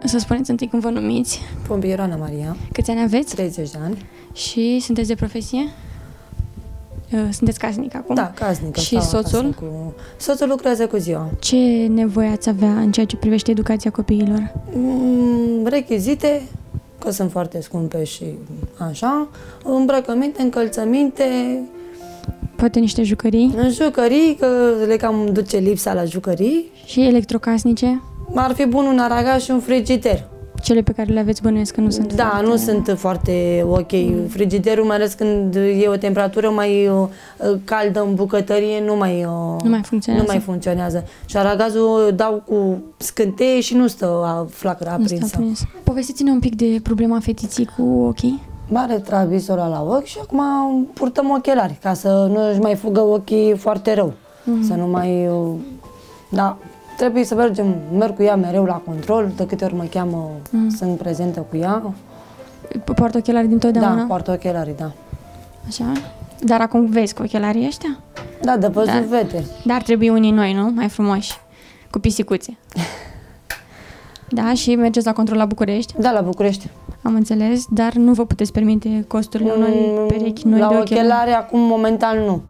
Să spuneți întâi cum vă numiți. Pompier Ana Maria. Câți ani aveți? 30 de ani. Și sunteți de profesie? Sunteți casnic acum? Da, casnic. Și soțul? Soțul lucrează cu ziua. Ce nevoie ați avea în ceea ce privește educația copiilor? Rechizite, că sunt foarte scumpe și așa, îmbrăcăminte, încălțăminte, Poate niște jucării? în jucării, că le cam duce lipsa la jucării. Și electrocasnice? Ar fi bun un aragaz și un frigider. Cele pe care le aveți bănuiesc că nu sunt Da, foarte... nu sunt foarte ok. Frigiderul, mai ales când e o temperatură mai caldă în bucătărie, nu mai funcționează. Și aragazul dau cu scânteie și nu stă flacăra aprinsă. Povestiți-ne un pic de problema fetiții cu ochii. Are travisora la ochi și acum purtăm ochelari ca să nu își mai fugă ochii foarte rău. Să nu mai... Da, trebuie să merg cu ea mereu la control, de câte ori mă cheamă, sunt prezentă cu ea. Poartă ochelari dintotdeauna? Da, poartă ochelari, da. Așa? Dar acum vezi cu ochelarii ăștia? Da, de văzut vede. Dar trebuie unii noi, nu? Mai frumoși, cu pisicuțe. Da, și mergeți la control la București? Da, la București. Am înțeles, dar nu vă puteți permite costurile unor perechi noi de ochelari? La ochelari acum, momentan, nu.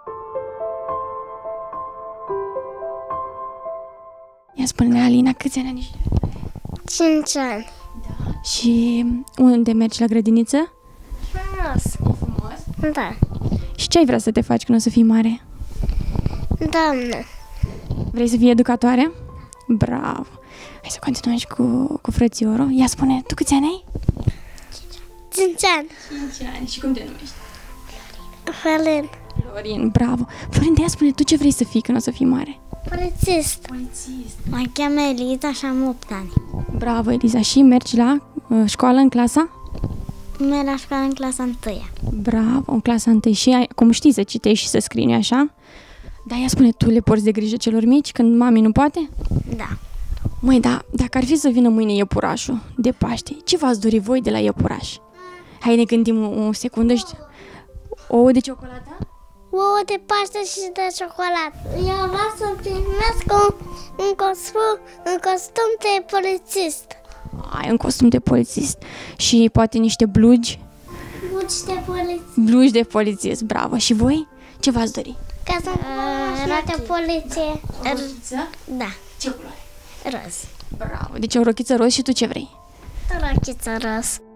Ia spune-ne, Alina, câți ani ai? 5 ani. Da. Și unde mergi, la grădiniță? Frumos. Frumos? Da. Și ce ai vrea să te faci când o să fii mare? Doamnă. Vrei să fii educatoare? Bravo! Hai să continuăm și cu frățiorul. Ia spune, tu câți ani ai? 5 ani. 5 ani. Și cum te numești? Florin. Florin, bravo! Florin, ia spune, tu ce vrei să fii când o să fii mare? Polițist. Polițist. Mă cheamă Eliza și am 8 ani. Bravo, Eliza. Și mergi la școală în clasa? Merg la școală în clasa 1. Bravo, în clasa 1. Și cum știi să citești și să scrii, nu așa? Dar ia spune, tu le porți de grijă celor mici când mami nu poate? Da. Măi, da, dacă ar fi să vină mâine iepurașul de Paște, ce v-ați dori voi de la iepuraș? Hai, ne gândim o secundă. Ouă de ciocolată? Ouă de Paște și de ciocolată. Eu vreau să primesc un costum de polițist. Ai, un costum de polițist. Și poate niște blugi? Blugi de polițist. Blugi de polițist, bravo. Și voi? Ce v-ați dori? Ca să roată poliție. O rochiță? Da. Ce culoare? Roz. Bravo. Deci o rochiță roz și tu ce vrei? O rochiță roz.